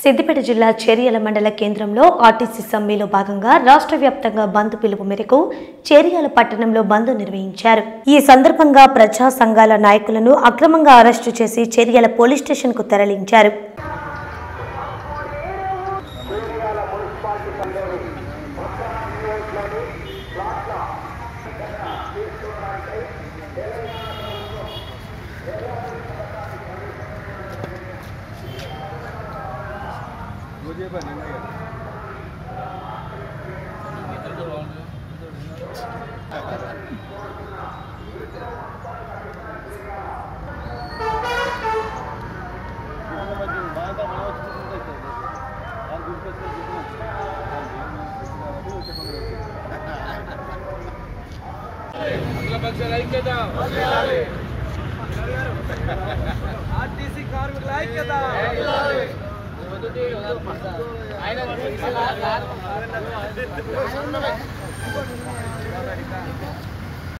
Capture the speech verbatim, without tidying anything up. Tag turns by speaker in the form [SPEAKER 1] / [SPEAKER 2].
[SPEAKER 1] సిద్దిపేట జిల్లా చేర్యాల మండల కేంద్రంలో ఆర్టీసీ సమ్మెలో భాగంగా రాష్ట్ర వ్యాప్తంగా బంద్ పిలుపు మేరకు చేర్యాల పట్టణంలో బంద్ నిర్వహించారు. ఈ సందర్భంగా ప్రజా సంఘాల నాయకులను అక్రమంగా అరెస్టు చేసి చేర్యాల పోలీస్ స్టేషన్ కు తరలించారు.
[SPEAKER 2] मुझे बनेंगे
[SPEAKER 3] ఆర్టీసీ కార్మికుల ఐక్యత ఆయన